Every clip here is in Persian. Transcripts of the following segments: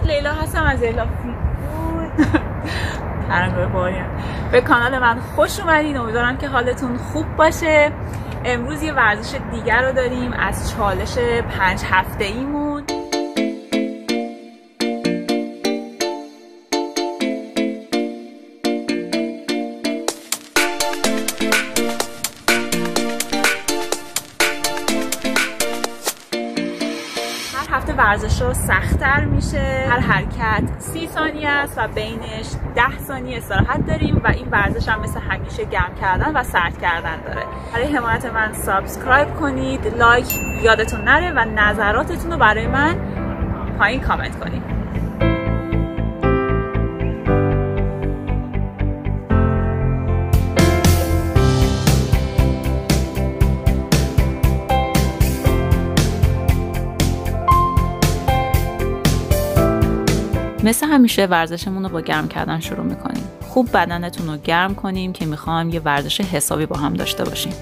درود، لیلا هستم از لیلا ترنگاه باریم. به کانال من خوش اومدین. امیدوارم که حالتون خوب باشه. امروز یه ورزش دیگر رو داریم از چالش 5 هفته ایمون. هفته ورزشها سختر میشه. هر حرکت 30 ثانیه است و بینش 10 ثانیه استراحت داریم و این ورزش هم مثل همیشه گرم کردن و سرد کردن داره. برای حمایت من سابسکرایب کنید، لایک یادتون نره و نظراتتون رو برای من پایین کامنت کنید. مثل همیشه ورزشمون رو با گرم کردن شروع میکنیم. خوب بدنتون رو گرم کنیم که میخوام یه ورزش حسابی با هم داشته باشیم.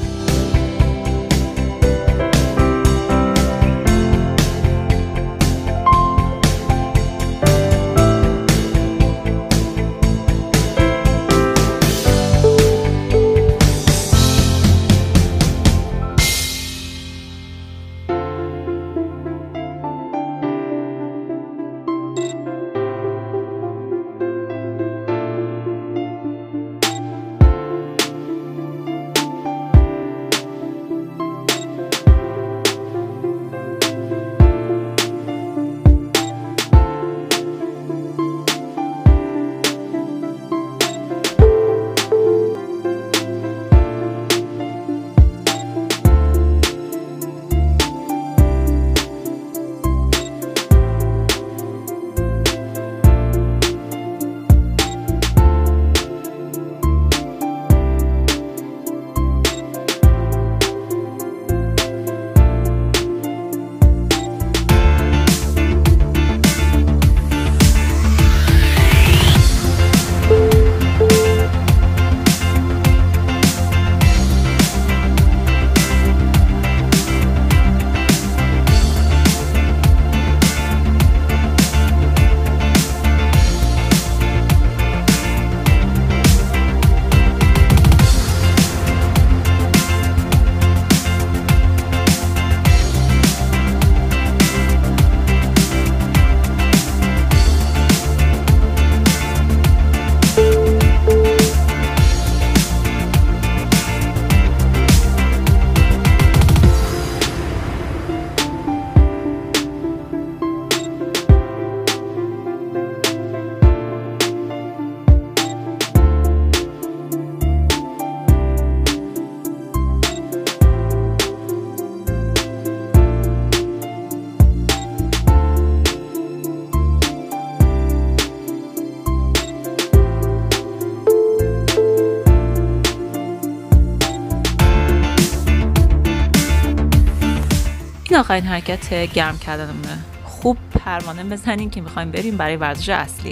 این آخرین حرکت گرم کردنمونه. خوب پروانه بزنین که میخوایم بریم برای ورزش اصلی.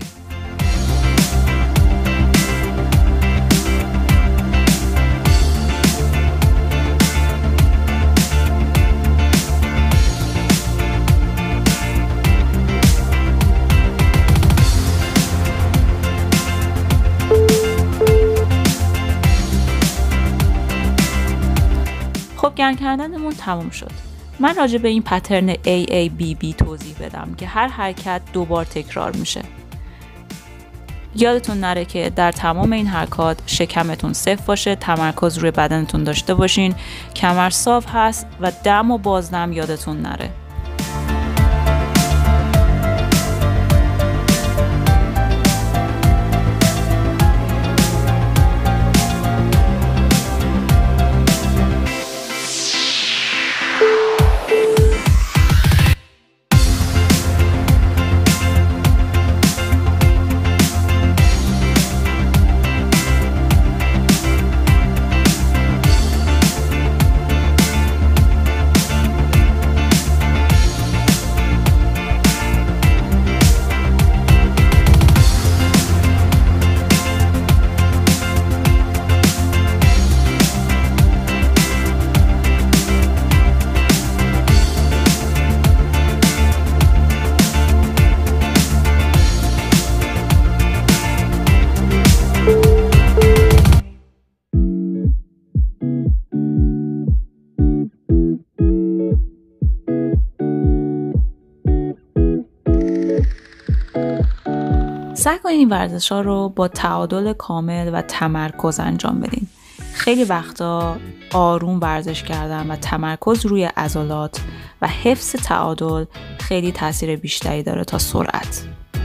خب گرم کردنمون تموم شد. من راجع به این پترن AABB توضیح بدم که هر حرکت 2 بار تکرار میشه. یادتون نره که در تمام این حرکات شکمتون صفر باشه، تمرکز روی بدنتون داشته باشین، کمر صاف هست و دم و بازدم یادتون نره. سعی کنید این ورزش‌ها رو با تعادل کامل و تمرکز انجام بدین. خیلی وقتا آروم ورزش کردن و تمرکز روی عضلات و حفظ تعادل خیلی تاثیر بیشتری داره تا سرعت.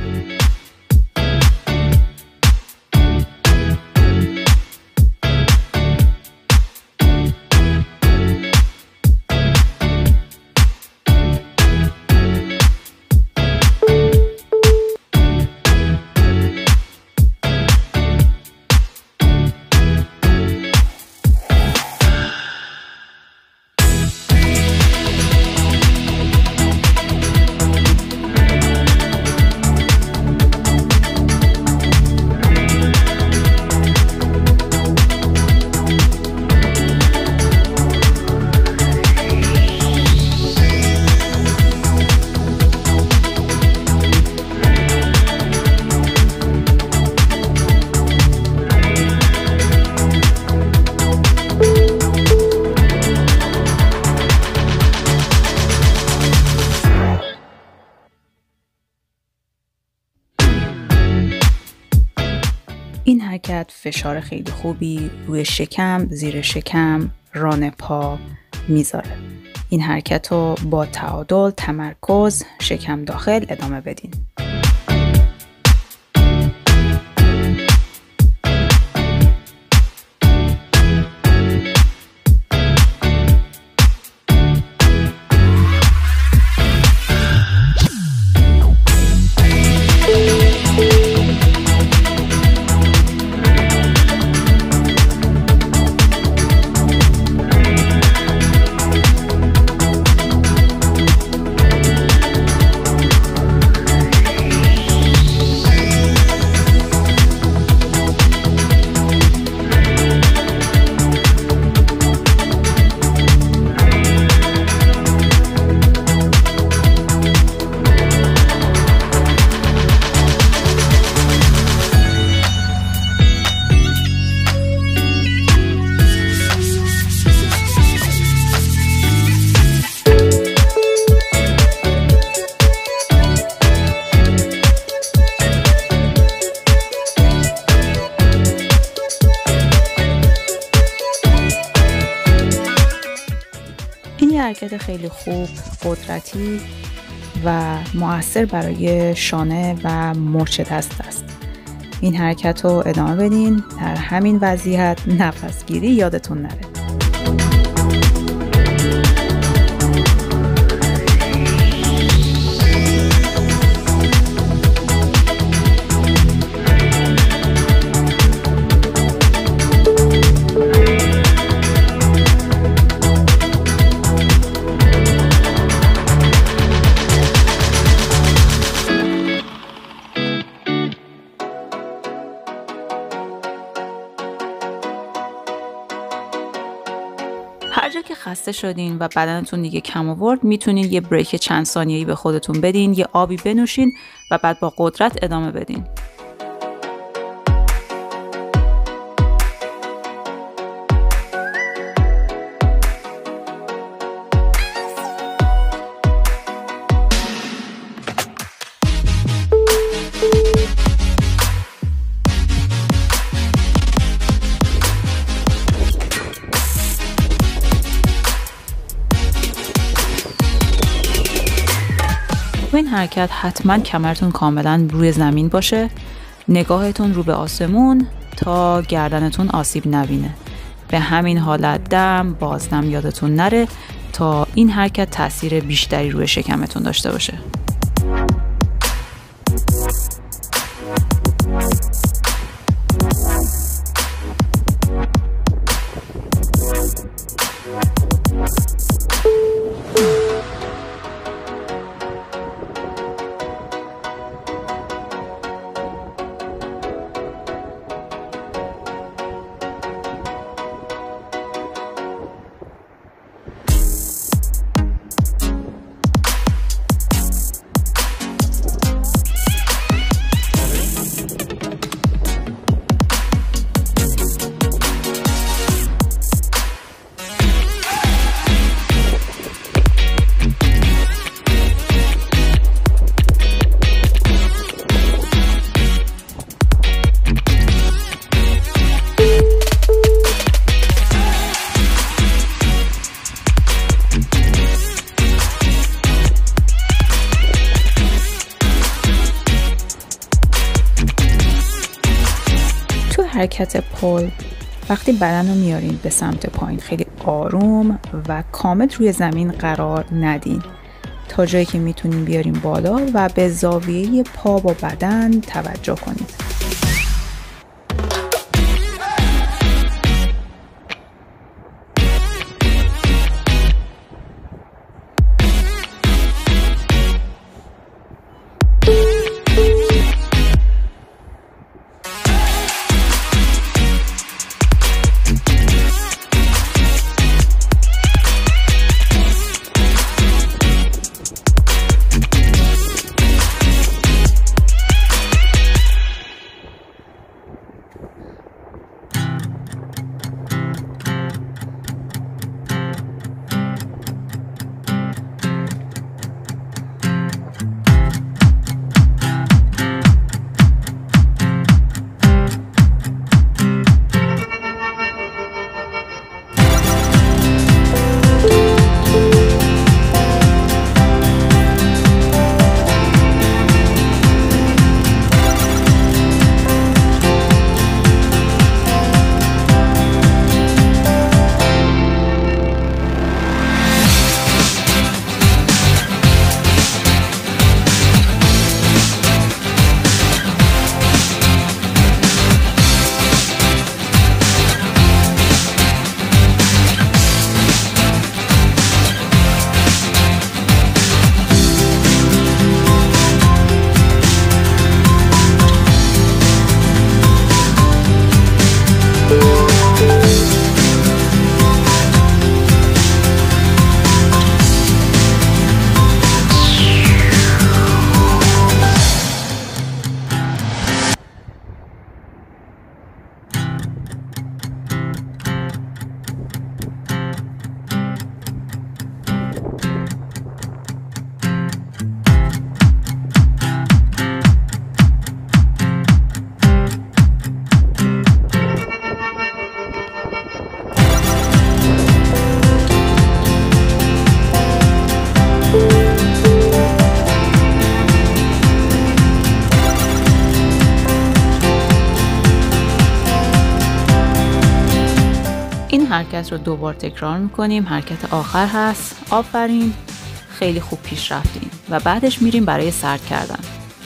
این حرکت فشار خیلی خوبی روی شکم، زیر شکم، ران پا میذاره. این حرکت رو با تعادل، تمرکز، شکم داخل ادامه بدین. حرکت خیلی خوب، قدرتی و مؤثر برای شانه و مچ دست است. این حرکت رو ادامه بدین. در همین وضعیت نفس گیری یادتون نره. هر جا که خسته شدین و بدنتون دیگه کم آورد، میتونین یه بریک چند ثانیه‌ای به خودتون بدین، یه آبی بنوشین و بعد با قدرت ادامه بدین. این حرکت حتما کمرتون کاملا روی زمین باشه، نگاهتون رو به آسمون تا گردنتون آسیب نبینه. به همین حالت دم بازدم یادتون نره تا این حرکت تاثیر بیشتری روی شکمتون داشته باشه. حرکت پل وقتی بدن رو میارین به سمت پایین خیلی آروم و کامل روی زمین قرار ندین تا جایی که میتونین بیارین بالا و به زاویه پا با بدن توجه کنید. حرکت رو دوبار تکرار میکنیم. حرکت آخر هست. آفرین، خیلی خوب پیش رفتیم و بعدش میریم برای سرد کردن.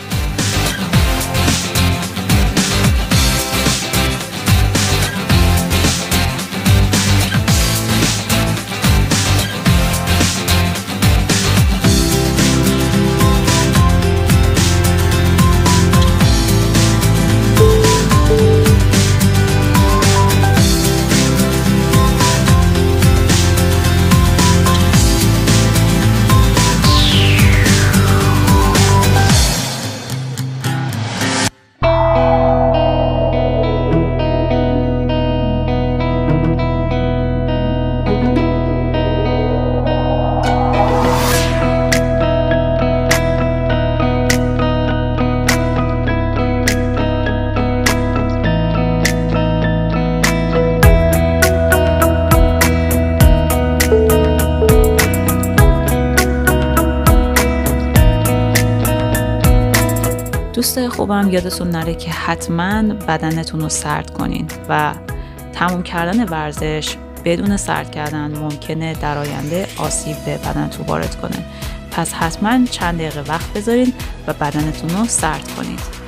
دوستای خوبم، یادتون نره که حتما بدنتون رو سرد کنین و تموم کردن ورزش بدون سرد کردن ممکنه در آینده آسیب به بدنتون وارد کنه. پس حتما چند دقیقه وقت بذارین و بدنتون رو سرد کنید.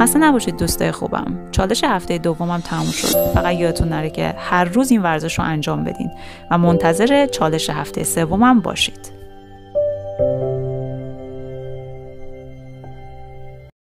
خسته نباشید دوستای خوبم. چالش هفته دومم تموم شد. فقط یادتون نره که هر روز این ورزش رو انجام بدین و منتظر چالش هفته سومم باشید.